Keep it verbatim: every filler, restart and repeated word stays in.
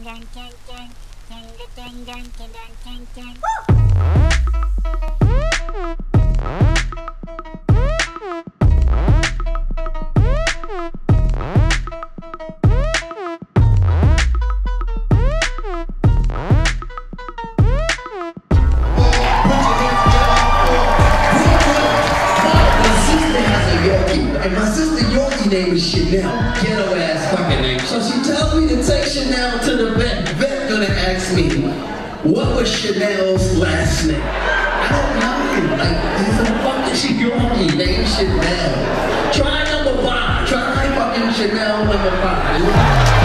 And my sister Yorkie name is Chanel, ghetto ass fucking name. So she tells me to take Chanel to the vet. Vet gonna ask me, what was Chanel's last name? I don't know. Like, who the fuck is she Yorkie named Chanel? Try number five. Try fucking Chanel number five.